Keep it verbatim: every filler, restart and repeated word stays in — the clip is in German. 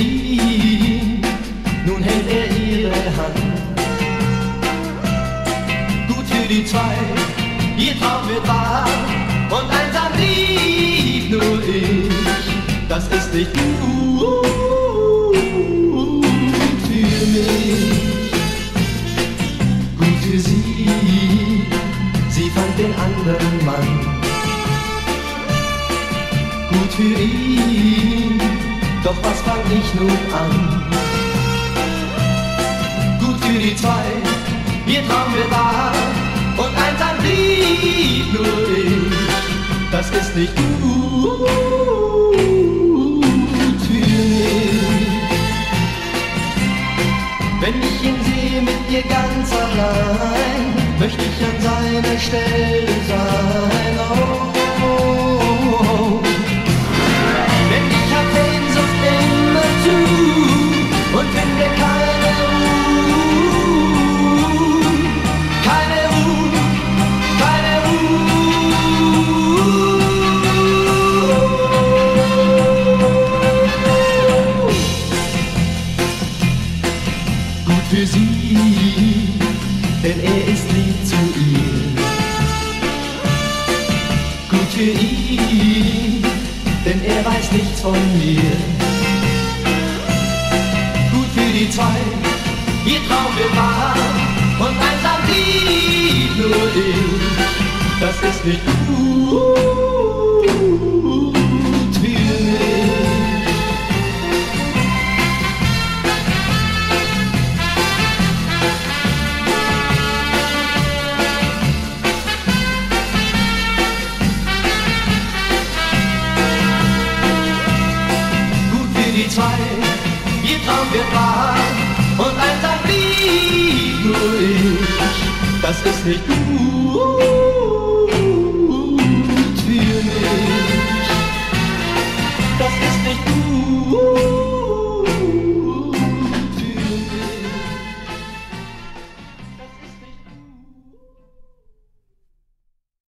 ihn, nun hält er ihre Hand. Gut für die zwei, ihr Traum wird wahr, und einsam blieb nur ich, das ist nicht gut für mich. Gut für sie, sie fand den anderen Mann. Gut für ihn, doch was fang ich nun an? Gut für die zwei, ihr Traum wird wahr, und einsam blieb nur ich, das ist nicht gut für mich. Wenn ich ihn sehe mit ihr ganz allein, möchte ich an seiner Stelle sein. Oh, oh, oh. Denn ich hab Sehnsucht immer zu und finde keine Ruhe, keine Ruhe, keine Ruhe. Gut für sie, denn er ist lieb zu ihr. Gut für ihn, denn er weiß nichts von mir. Gut für die zwei, ihr Traum wird wahr, und einsam blieb nur ich, das ist nicht gut für mich. Die zwei, ihr Traum wird wahr, und einsam blieb nur ich, das ist nicht gut.